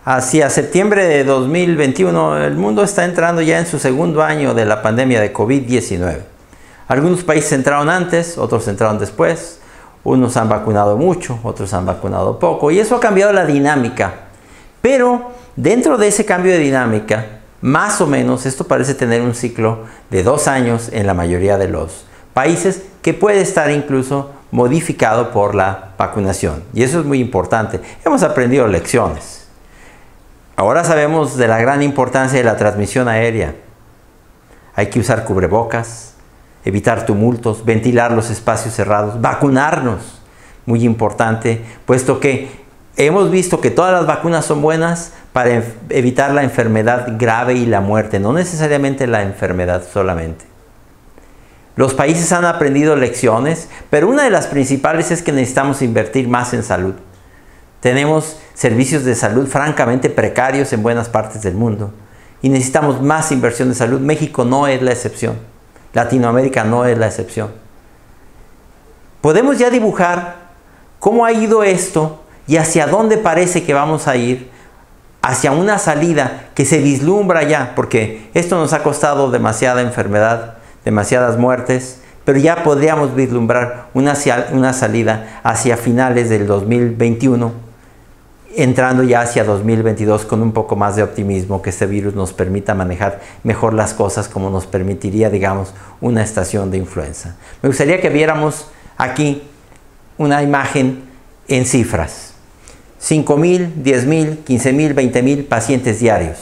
Hacia septiembre de 2021, el mundo está entrando ya en su segundo año de la pandemia de COVID-19. Algunos países entraron antes, otros entraron después. Unos han vacunado mucho, otros han vacunado poco. Y eso ha cambiado la dinámica. Pero dentro de ese cambio de dinámica, más o menos, esto parece tener un ciclo de 2 años en la mayoría de los países, que puede estar incluso modificado por la vacunación. Y eso es muy importante. Hemos aprendido lecciones. Ahora sabemos de la gran importancia de la transmisión aérea. Hay que usar cubrebocas, evitar tumultos, ventilar los espacios cerrados, vacunarnos, muy importante, puesto que hemos visto que todas las vacunas son buenas para evitar la enfermedad grave y la muerte, no necesariamente la enfermedad solamente. Los países han aprendido lecciones, pero una de las principales es que necesitamos invertir más en salud. Tenemos servicios de salud francamente precarios en buenas partes del mundo y necesitamos más inversión en salud. México no es la excepción. Latinoamérica no es la excepción. Podemos ya dibujar cómo ha ido esto y hacia dónde parece que vamos a ir, hacia una salida que se vislumbra ya, porque esto nos ha costado demasiada enfermedad, demasiadas muertes, pero ya podríamos vislumbrar una salida hacia finales del 2021, entrando ya hacia 2022 con un poco más de optimismo, que este virus nos permita manejar mejor las cosas como nos permitiría, digamos, una estación de influenza. Me gustaría que viéramos aquí una imagen en cifras. 5,000, 10,000, 15,000, 20,000 pacientes diarios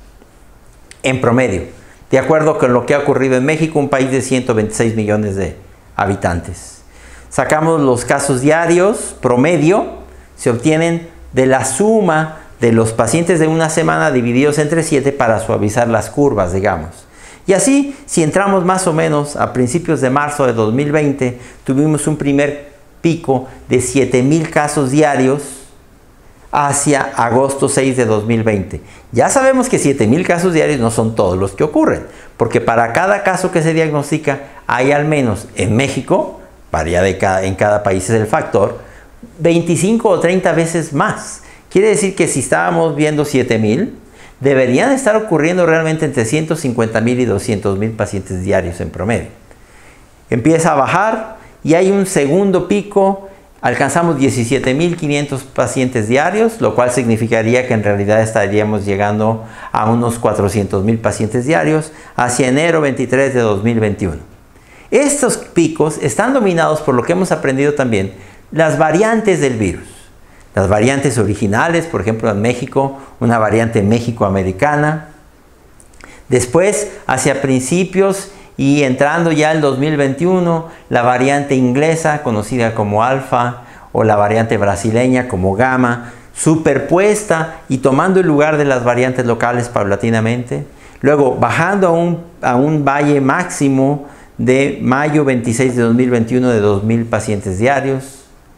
en promedio, de acuerdo con lo que ha ocurrido en México, un país de 126 millones de habitantes. Sacamos los casos diarios, promedio, se obtienen de la suma de los pacientes de una semana divididos entre 7 para suavizar las curvas, digamos. Y así, si entramos más o menos a principios de marzo de 2020, tuvimos un primer pico de 7,000 casos diarios hacia agosto 6 de 2020. Ya sabemos que 7,000 casos diarios no son todos los que ocurren, porque para cada caso que se diagnostica hay al menos en México, varía en cada país es el factor, 25 o 30 veces más. Quiere decir que si estábamos viendo 7,000, deberían estar ocurriendo realmente entre 150,000 y 200,000 pacientes diarios en promedio. Empieza a bajar y hay un segundo pico, alcanzamos 17,500 pacientes diarios, lo cual significaría que en realidad estaríamos llegando a unos 400,000 pacientes diarios hacia enero 23 de 2021. Estos picos están dominados por lo que hemos aprendido también, las variantes del virus. Las variantes originales, por ejemplo en México, una variante méxico-americana. Después, hacia principios y entrando ya el 2021, la variante inglesa, conocida como alfa, o la variante brasileña como gamma, superpuesta y tomando el lugar de las variantes locales paulatinamente. Luego, bajando a un valle máximo de mayo 26 de 2021 de 2,000 pacientes diarios.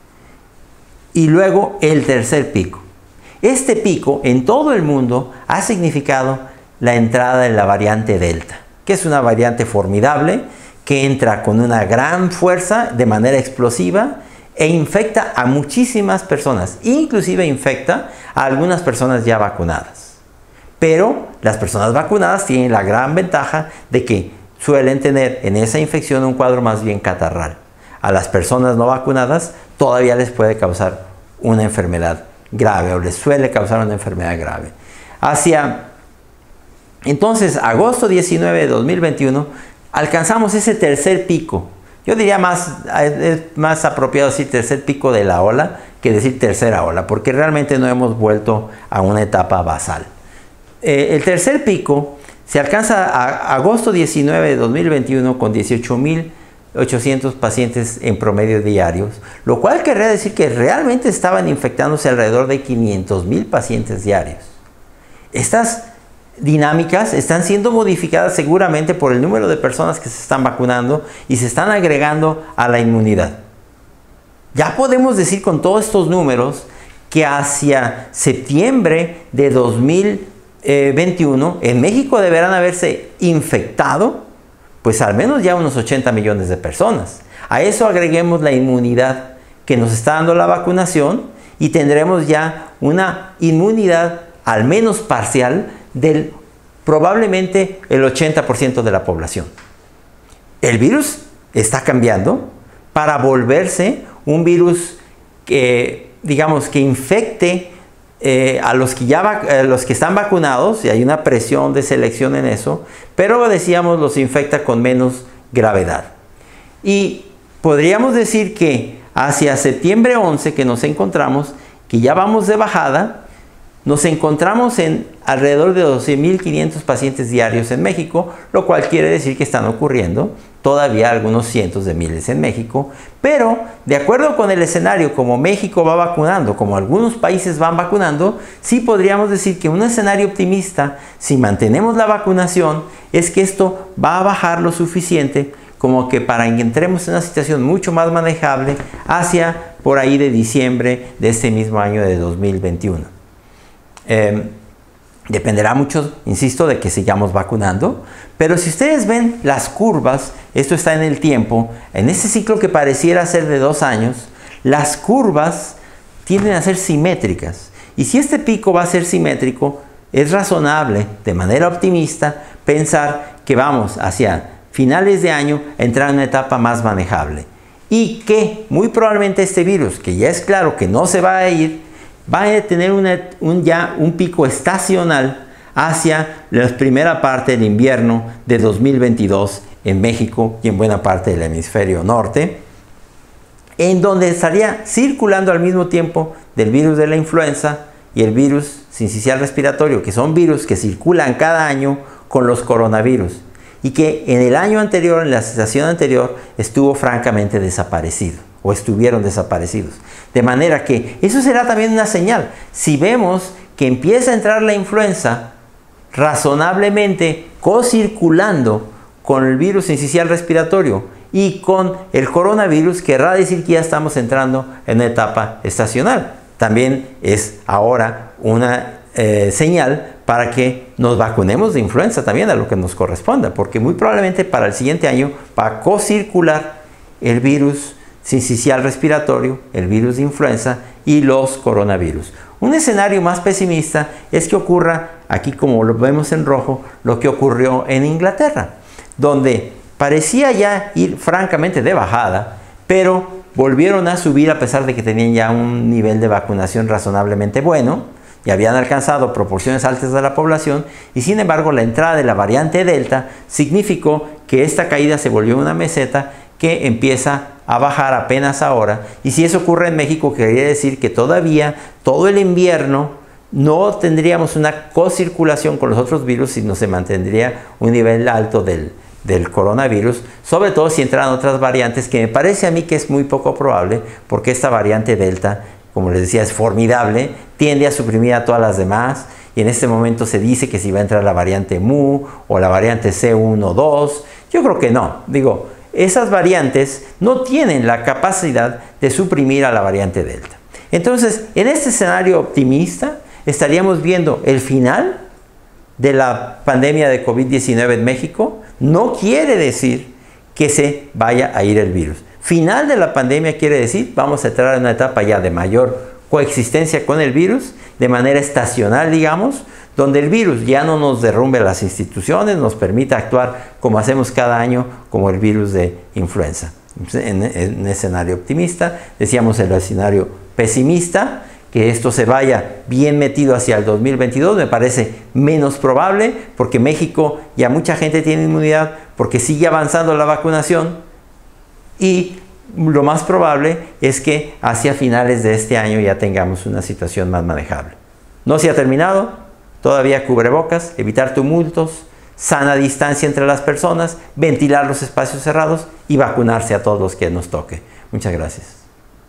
Y luego el tercer pico. Este pico en todo el mundo ha significado la entrada de la variante Delta, que es una variante formidable que entra con una gran fuerza de manera explosiva e infecta a muchísimas personas, inclusive infecta a algunas personas ya vacunadas. Pero las personas vacunadas tienen la gran ventaja de que suelen tener en esa infección un cuadro más bien catarral. A las personas no vacunadas todavía les puede causar una enfermedad grave o les suele causar una enfermedad grave. Entonces, agosto 19 de 2021, alcanzamos ese tercer pico. Yo diría es más apropiado decir tercer pico de la ola que decir tercera ola, porque realmente no hemos vuelto a una etapa basal. El tercer pico se alcanza a agosto 19 de 2021 con 18,800 pacientes en promedio diarios, lo cual querría decir que realmente estaban infectándose alrededor de 500,000 pacientes diarios. Estas dinámicas están siendo modificadas seguramente por el número de personas que se están vacunando y se están agregando a la inmunidad. Ya podemos decir con todos estos números que hacia septiembre de 2021 en México deberán haberse infectado pues al menos ya unos 80 millones de personas. A eso agreguemos la inmunidad que nos está dando la vacunación y tendremos ya una inmunidad al menos parcial, del probablemente el 80% de la población. El virus está cambiando para volverse un virus que, digamos, que infecte a los que están vacunados, y hay una presión de selección en eso, pero decíamos los infecta con menos gravedad. Y podríamos decir que hacia septiembre 11 que nos encontramos, que ya vamos de bajada, nos encontramos en alrededor de 12.500 pacientes diarios en México, lo cual quiere decir que están ocurriendo todavía algunos cientos de miles en México, pero de acuerdo con el escenario, como México va vacunando, como algunos países van vacunando, sí podríamos decir que un escenario optimista, si mantenemos la vacunación, es que esto va a bajar lo suficiente como que para que entremos en una situación mucho más manejable hacia por ahí de diciembre de este mismo año de 2021. Dependerá mucho, insisto, de que sigamos vacunando, pero si ustedes ven las curvas, esto está en el tiempo, en ese ciclo que pareciera ser de 2 años, las curvas tienden a ser simétricas. Y si este pico va a ser simétrico, es razonable, de manera optimista, pensar que vamos hacia finales de año a entrar en una etapa más manejable. Y que muy probablemente este virus, que ya es claro que no se va a ir, va a tener ya un pico estacional hacia la primera parte del invierno de 2022 en México y en buena parte del hemisferio norte, en donde estaría circulando al mismo tiempo del virus de la influenza y el virus sincicial respiratorio, que son virus que circulan cada año con los coronavirus y que en el año anterior, en la estación anterior, estuvo francamente desaparecido o estuvieron desaparecidos. De manera que eso será también una señal. Si vemos que empieza a entrar la influenza razonablemente co-circulando con el virus sincicial respiratorio y con el coronavirus, querrá decir que ya estamos entrando en una etapa estacional. También es ahora una señal para que nos vacunemos de influenza también a lo que nos corresponda, porque muy probablemente para el siguiente año va a co-circular el virus sincicial respiratorio, el virus de influenza y los coronavirus. Un escenario más pesimista es que ocurra, aquí como lo vemos en rojo, lo que ocurrió en Inglaterra, donde parecía ya ir francamente de bajada, pero volvieron a subir a pesar de que tenían ya un nivel de vacunación razonablemente bueno, y habían alcanzado proporciones altas de la población, y sin embargo la entrada de la variante Delta significó que esta caída se volvió una meseta que empieza a bajar apenas ahora. Y si eso ocurre en México, quería decir que todavía todo el invierno no tendríamos una co-circulación con los otros virus, sino se mantendría un nivel alto del coronavirus, sobre todo si entran otras variantes, que me parece a mí que es muy poco probable, porque esta variante Delta, como les decía, es formidable, tiende a suprimir a todas las demás, y en este momento se dice que si va a entrar la variante Mu o la variante C1-2, yo creo que no. Digo, esas variantes no tienen la capacidad de suprimir a la variante Delta. Entonces, en este escenario optimista, estaríamos viendo el final de la pandemia de COVID-19 en México. No quiere decir que se vaya a ir el virus. Final de la pandemia quiere decir, vamos a entrar en una etapa ya de mayor coexistencia con el virus, de manera estacional, digamos, donde el virus ya no nos derrumbe las instituciones, nos permita actuar como hacemos cada año, como el virus de influenza. En un escenario optimista, decíamos el escenario pesimista, que esto se vaya bien metido hacia el 2022, me parece menos probable, porque México ya mucha gente tiene inmunidad, porque sigue avanzando la vacunación, y lo más probable es que hacia finales de este año ya tengamos una situación más manejable. No se ha terminado, todavía cubrebocas, evitar tumultos, sana distancia entre las personas, ventilar los espacios cerrados y vacunarse a todos los que nos toque. Muchas gracias.